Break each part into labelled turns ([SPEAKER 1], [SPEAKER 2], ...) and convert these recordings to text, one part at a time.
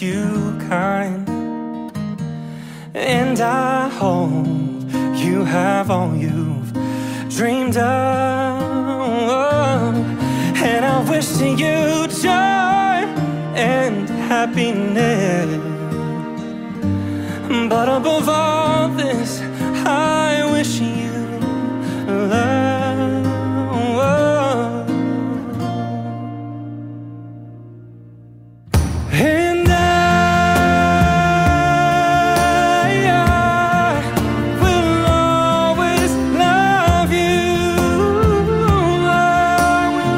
[SPEAKER 1] you kind, and I hope you have all you've dreamed of. And I wish you joy and happiness, but above all this, I wish you love. And I will always love you. I will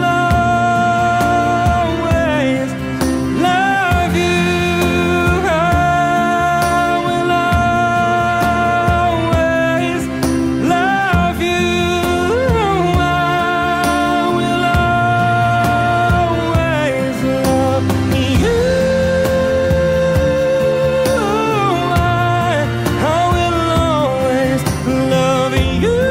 [SPEAKER 1] always love you. I will always love you. I will always love you. I will always love you.